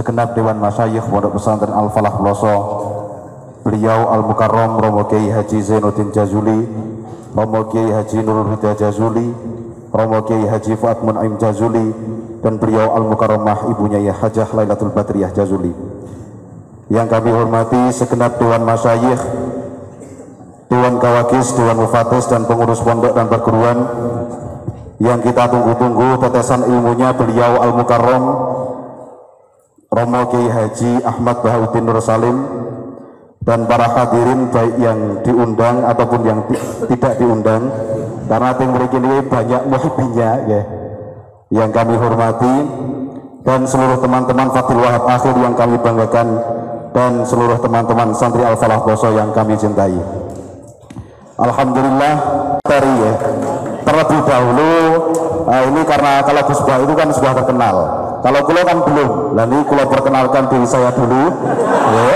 segenap Dewan Masyayikh Pondok Pesantren Al-Falah Ploso, beliau Al-Mukarram Romo Kiai Haji Zainuddin Jazuli, Romo Kiai Haji Nurul Huda Jazuli, Romo Kiai Haji Fuad Mun'aim Jazuli, dan beliau Al-Mukarramah Ibunya Ya Hajah Lailatul Badriyah Jazuli. Yang kami hormati segenap Dewan Masyayikh, Dewan Kawakis, Dewan Mufatis, dan pengurus pondok dan perguruan yang kita tunggu-tunggu tetesan ilmunya beliau Al-Mukarram Romo Kiai Haji Ahmad Bahauddin Nur Salim, dan para hadirin baik yang diundang ataupun yang tidak diundang, karena tim mereka ini banyak muhibbinya ya, yang kami hormati, dan seluruh teman-teman Fathul Wahab Akhir yang kami banggakan, dan seluruh teman-teman santri Al-Falah Ploso yang kami cintai. Alhamdulillah dari ya, terlebih dahulu ini karena kalau Gus Bah itu kan sudah terkenal, kalau kulo kan belum. Nah ini kulo perkenalkan diri saya dulu ya.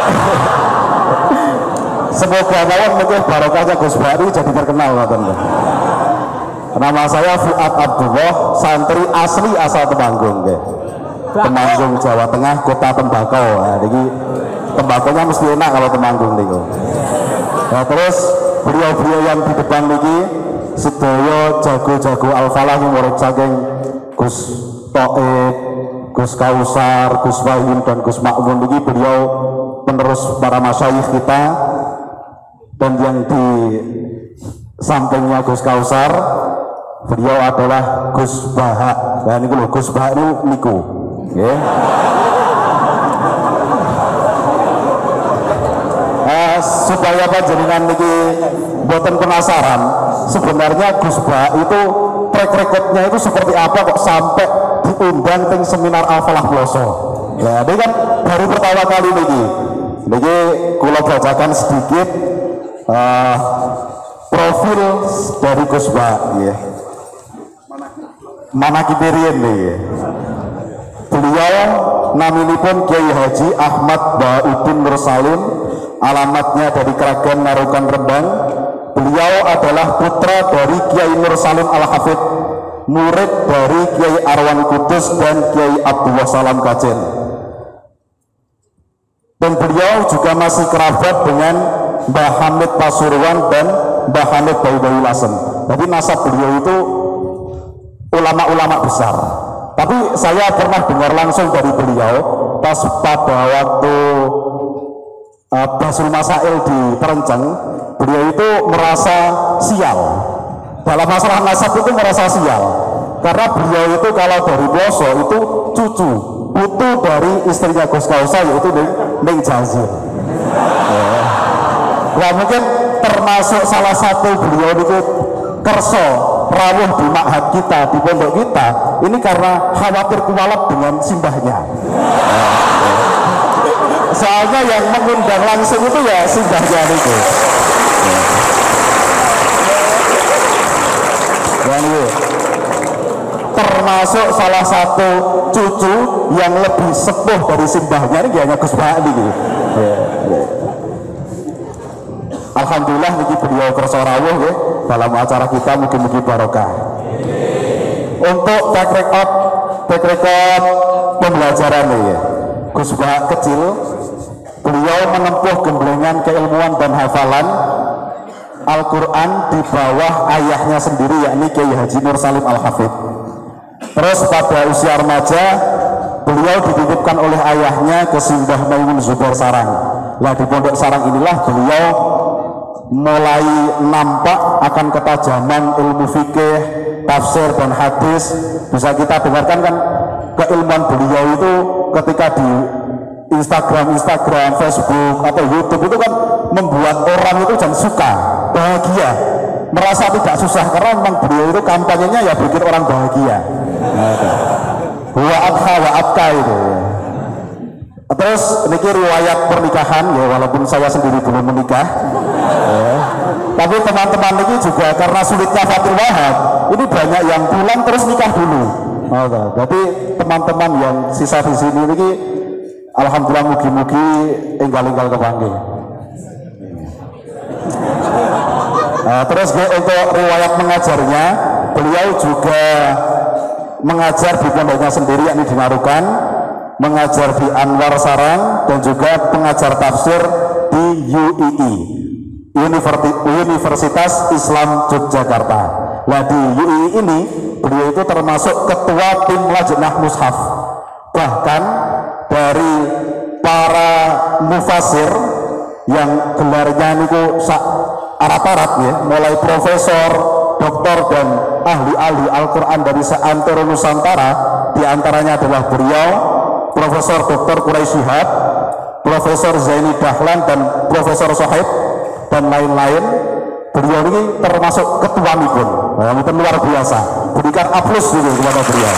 Semoga kawan mungkin barokahnya Gus Bah ini jadi terkenal teman-teman. Nama saya Fuad Abdullah, santri asli asal Temanggung ya. Temanggung Jawa Tengah, kota tembakau. Nah, jadi tembakonya mesti enak kalau Temanggung nih. Nah, terus beliau-beliau yang di depan niki sedaya jago-jago Al-Falah yang murid saking Gus Toib, Gus Kausar, Gus Wahim, dan Gus Makmun niki beliau penerus para masyayikh kita. Dan yang di sampingnya Gus Kausar beliau adalah Gus Baha. Nah ini loh, Gus Baha ini niku ya. Supaya panjenengan niki boten penasaran, sebenarnya Gus Bah itu track recordnya itu seperti apa kok sampai diundang tim seminar Al-Falah Ploso. Ya, ini kan baru pertama kali niki kula bacakan sedikit profil dari Gus Bah ya. Mana kipirien nih ya. Beliau naminipun Kiai Haji Ahmad Bahauddin Nur Salim, alamatnya dari Kragan Narukan Rembang. Beliau adalah putra dari Kiai Nur Salim Al-Hafid, murid dari Kiai Arwan Kudus dan Kiai Abdullah Salam Kacen. Dan beliau juga masih kerabat dengan Mbah Hamid Pasuruan dan Mbah Hamid Bayu Lasem. Jadi nasab beliau itu ulama-ulama besar. Tapi saya pernah dengar langsung dari beliau pas pada waktu Basul Masail di Perenceng, beliau itu merasa sial. Dalam masalah nasab itu merasa sial, karena beliau itu kalau dari Ploso itu cucu putu dari istrinya Gus Kausar, yaitu Ning Jazil. Ya mungkin termasuk salah satu beliau itu kerso rawuh di ma'had kita, di pondok kita ini karena khawatir kualat dengan simbahnya. Soalnya yang mengundang langsung itu ya simbahnya itu. Termasuk salah satu cucu yang lebih sepuh dari simbahnya ini hanya Gus Bah gitu. Alhamdulillah niki beliau kersa rawuh ya dalam acara kita, mugi-mugi barokah. Untuk track record pembelajaran ya, Gus Bah kecil beliau menempuh gemblengan keilmuan dan hafalan Al-Quran di bawah ayahnya sendiri, yakni Kiai Haji Nur Salim Al-Hafid. Terus pada usia remaja beliau dititipkan oleh ayahnya ke Simbah Maimun Zubair Sarang. Nah di pondok Sarang inilah beliau mulai nampak akan ketajaman ilmu fikih, tafsir, dan hadis. Bisa kita dengarkan kan keilmuan beliau itu ketika di Instagram, Facebook, atau YouTube itu kan membuat orang itu jangan suka, bahagia, merasa tidak susah, karena memang beliau itu kampanyenya ya bikin orang bahagia. Wa abha wa abka itu. Terus ini riwayat pernikahan ya, walaupun saya sendiri belum menikah ya. Tapi teman-teman ini juga karena sulitnya Fathul Wahab ini banyak yang pulang terus nikah dulu. Jadi teman-teman yang sisa di sini ini alhamdulillah mugi-mugi enggal-enggal kepanggih. Terus untuk riwayat mengajarnya, beliau juga mengajar di pondoknya sendiri, yakni di Narukan. mengajar di Anwar Sarang dan juga pengajar tafsir di UII, Universitas Islam Yogyakarta. Nah di UII ini beliau itu termasuk ketua tim Lajnah Mushaf. Bahkan dari para mufasir yang gelarnya niku sak arat-arat ya, mulai profesor, doktor dan ahli-ahli Al-Quran dari seantero Nusantara, diantaranya adalah beliau, Profesor Dr. Quraisy Shihab, Profesor Zaini Dahlan dan Profesor Sohaib dan lain-lain. Beliau ini termasuk ketua nipun, itu luar biasa. Berikan aplaus dulu kepada beliau.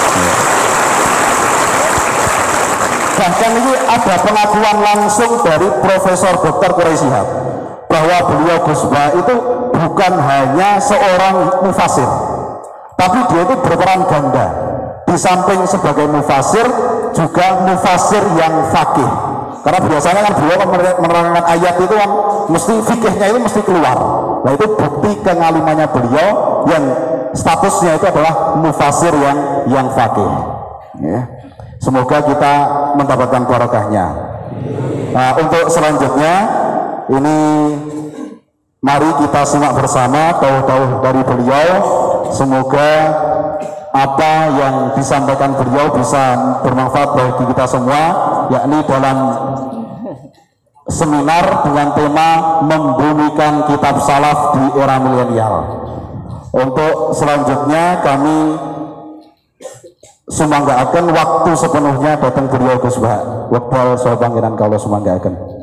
Bahkan ini ada pengakuan langsung dari Profesor Dr. Quraisy Shihab bahwa beliau Gus Bah itu bukan hanya seorang mufasir, tapi dia itu berperan ganda. Di samping sebagai mufasir, juga mufasir yang fakih. Karena biasanya kan beliau menerangkan ayat itu kan mesti fikihnya itu mesti keluar. Nah itu bukti kengalimannya beliau yang statusnya itu adalah mufasir yang fakih. Ya. Semoga kita mendapatkan barokahnya. Nah, untuk selanjutnya ini mari kita simak bersama dawuh-dawuh dari beliau. Semoga apa yang disampaikan beliau bisa bermanfaat bagi kita semua, yakni dalam seminar dengan tema membumikan kitab salaf di era milenial. Untuk selanjutnya kami sumanggaaken waktu sepenuhnya datang beliau Gus Bah. Wekdal saha pangeran kawula sumanggaaken.